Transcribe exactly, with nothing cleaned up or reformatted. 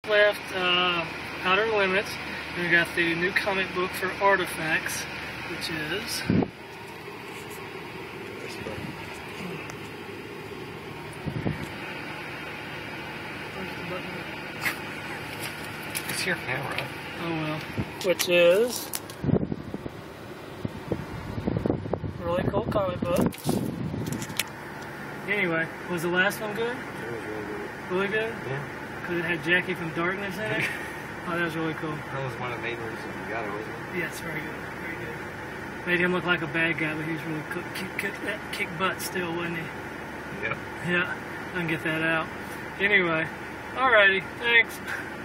left uh, Outer Limits, and we got the new comic book for Artifacts, which is. It's your camera. Oh well. Which is a really cool comic book. Anyway, was the last one good? It was really good. Really good? Yeah. Because it had Jackie from Darkness in it? Oh, that was really cool. That was one of the main reasons we got it, wasn't it? Yes, very good. Very good. Made him look like a bad guy, but he was really cool. Kick, kick, that kick butt still, wasn't he? Yeah. Yeah. I can get that out. Anyway. Alrighty. Thanks.